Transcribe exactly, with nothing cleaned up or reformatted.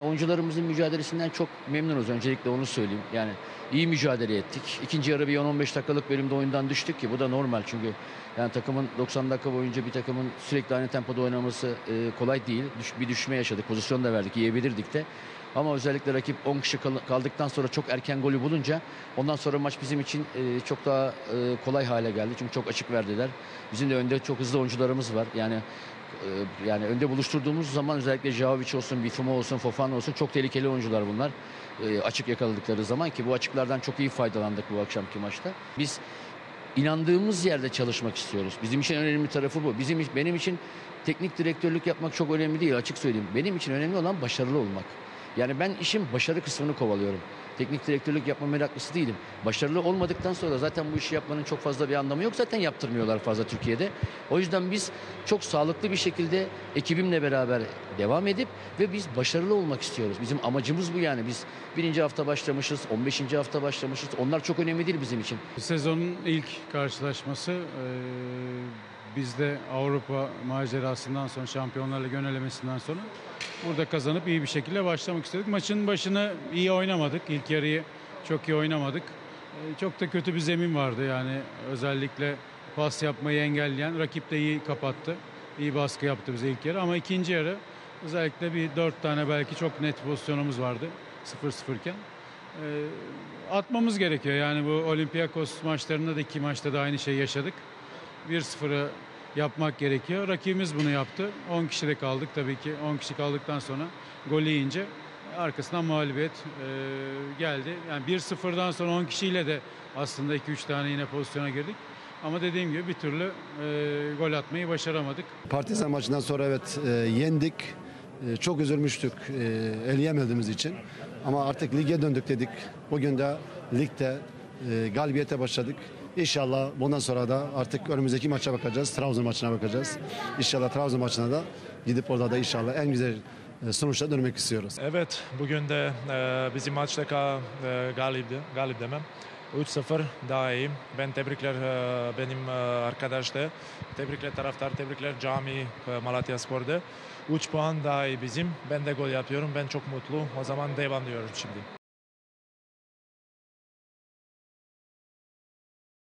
Oyuncularımızın mücadelesinden çok memnunuz. Öncelikle onu söyleyeyim. Yani iyi mücadele ettik. İkinci yarı bir on on beş dakikalık bölümde oyundan düştük ki bu da normal çünkü yani takımın doksan dakika boyunca bir takımın sürekli aynı tempoda oynaması e, kolay değil. Düş, bir düşme yaşadık. Pozisyon da verdik. Yiyebilirdik de. Ama özellikle rakip on kişi kal kaldıktan sonra çok erken golü bulunca ondan sonra maç bizim için e, çok daha e, kolay hale geldi. Çünkü çok açık verdiler. Bizim de önde çok hızlı oyuncularımız var. Yani yani önde buluşturduğumuz zaman özellikle Jovic olsun, Bifumo olsun, Fofana olsun çok tehlikeli oyuncular bunlar. E, açık yakaladıkları zaman ki bu açıklardan çok iyi faydalandık bu akşamki maçta. Biz inandığımız yerde çalışmak istiyoruz. Bizim için önemli tarafı bu. Bizim benim için teknik direktörlük yapmak çok önemli değil, açık söyleyeyim. Benim için önemli olan başarılı olmak. Yani ben işin başarı kısmını kovalıyorum. Teknik direktörlük yapma meraklısı değilim. Başarılı olmadıktan sonra zaten bu işi yapmanın çok fazla bir anlamı yok. Zaten yaptırmıyorlar fazla Türkiye'de. O yüzden biz çok sağlıklı bir şekilde ekibimle beraber devam edip ve biz başarılı olmak istiyoruz. Bizim amacımız bu yani. Biz birinci hafta başlamışız, on beşinci hafta başlamışız. Onlar çok önemli değil bizim için. Sezonun ilk karşılaşması. Ee, biz de Avrupa macerasından sonra, Şampiyonlar Ligi ön elemesinden sonra burada kazanıp iyi bir şekilde başlamak istedik. Maçın başını iyi oynamadık. İlk yarıyı çok iyi oynamadık. Ee, çok da kötü bir zemin vardı yani, özellikle pas yapmayı engelleyen. Rakip de iyi kapattı. İyi baskı yaptı bize ilk yarı ama ikinci yarı özellikle bir dört tane belki çok net pozisyonumuz vardı sıfır sıfır iken. Ee, atmamız gerekiyor yani, bu Olympiakos maçlarında da iki maçta da aynı şeyi yaşadık. bir sıfırı yapmak gerekiyor. Rakibimiz bunu yaptı. on kişide kaldık tabii ki. on kişi kaldıktan sonra gol yiyince arkasından mağlubiyet e, geldi. Yani bir sıfırdan sonra on kişiyle de aslında iki üç tane yine pozisyona girdik. Ama dediğim gibi bir türlü e, gol atmayı başaramadık. Partizan maçından sonra evet e, yendik. E, çok üzülmüştük e, eleyemediğimiz için. Ama artık lige döndük dedik. Bugün de ligde e, galibiyete başladık. İnşallah bundan sonra da artık önümüzdeki maça bakacağız. Trabzon maçına bakacağız. İnşallah Trabzon maçına da gidip orada da inşallah en güzel sonuçla dönmek istiyoruz. Evet, bugün de e, bizim maçta ka, e, galipti, galip demem. üç sıfır daha iyiyim. Ben tebrikler e, benim e, arkadaşlar. Tebrikler taraftar, tebrikler cami e, Malatya Spor'da. üç puan daha iyi bizim. Ben de gol yapıyorum. Ben çok mutlu. O zaman devam diyorum şimdi.